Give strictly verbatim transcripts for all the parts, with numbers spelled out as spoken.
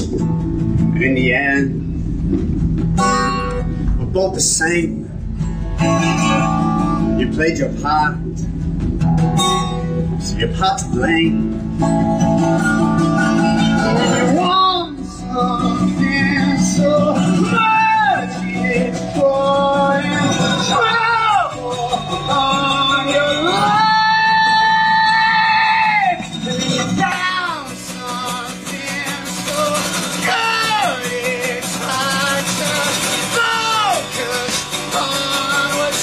And in the end, we're both the same. You played your part, so you're part to blame. You want something so much, it's pouring trouble on your life. And you found something so good, it's hard to focus on what's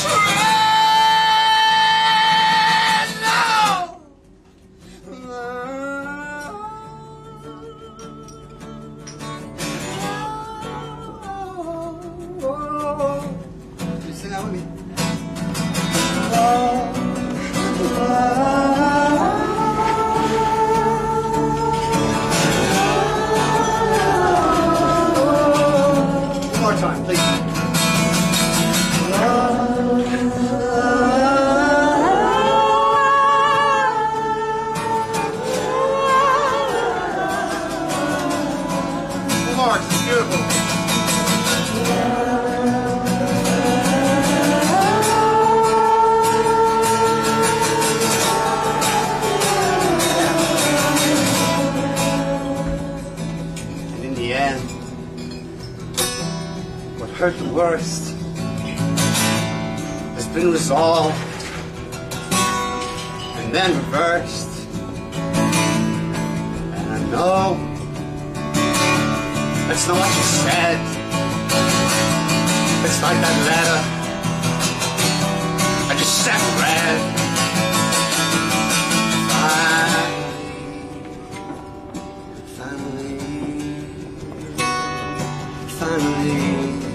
right now. Can you sing that with me? One more time, please. One more, it's beautiful. And in the end, what hurt the worst has been resolved and then reversed. And I know that's not what you said. It's like that letter I just sat and read. Finally, finally, finally.